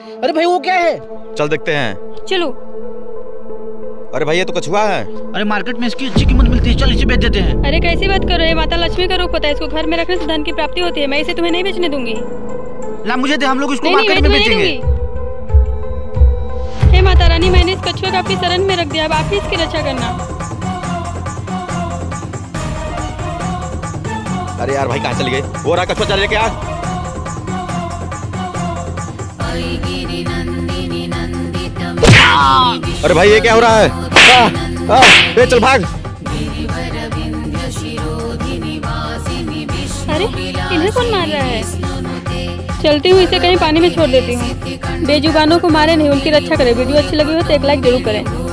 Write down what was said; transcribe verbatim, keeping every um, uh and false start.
अरे भाई वो क्या है? चल देखते हैं। चलो। अरे भाई ये तो कछुआ है। अरे मार्केट में इसकी अच्छी कीमत मिलती है, चल इसे बेच देते हैं। अरे कैसी बात कर रहे हैं, माता लक्ष्मी का रूप होता है, इसको घर में रखने से धन की प्राप्ति होती है। मैं इसे तुम्हें नहीं बेचने दूंगी। ला मुझे दे, हम लोग इसको नहीं, मार्केट नहीं, में बेचेंगे। हे माता रानी, मैंने इस कछुए को आपकी शरण में रख दिया, अब आप ही इसकी रक्षा करना। अरे यार भाई कहाँ चले गए? वो रहा कछुआ, चल लेके आ। अरे भाई ये क्या हो रहा है? आ, आ, ए, चल भाग। अरे इन्हें कौन मार रहा है? चलती हूँ, इसे कहीं पानी में छोड़ देती हूँ। बेजुबानों को मारे नहीं, उनकी रक्षा करें। वीडियो अच्छी लगी हो तो एक लाइक जरूर करें।